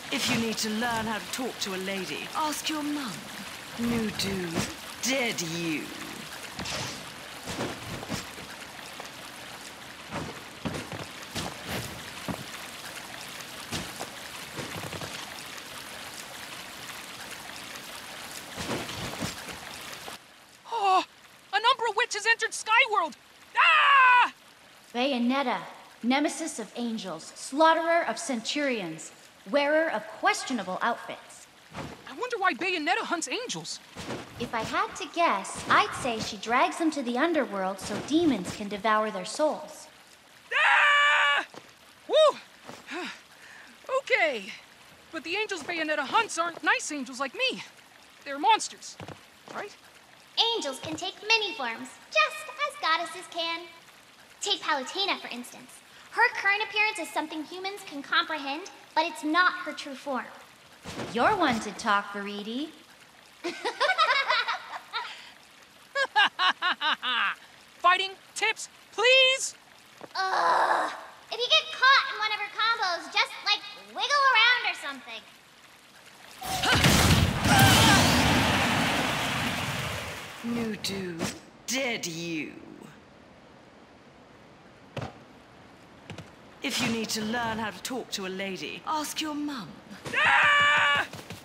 If you need to learn how to talk to a lady, ask your mum. New dude, dead you. Oh, an Umbra witch has entered Skyworld! Ah! Bayonetta, nemesis of angels, slaughterer of centurions, wearer of questionable outfits. I wonder why Bayonetta hunts angels. If I had to guess, I'd say she drags them to the underworld so demons can devour their souls. Ah! Woo! Okay. But the angels Bayonetta hunts aren't nice angels like me. They're monsters, right? Angels can take many forms, just as goddesses can. Take Palutena, for instance. Her current appearance is something humans can comprehend, but it's not her true form. You're one to talk, Viridi. Fighting tips, please? Ugh. If you get caught in one of her combos, just, like, wiggle around or something. New dude, dead you. If you need to learn how to talk to a lady, ask your mum. Ah!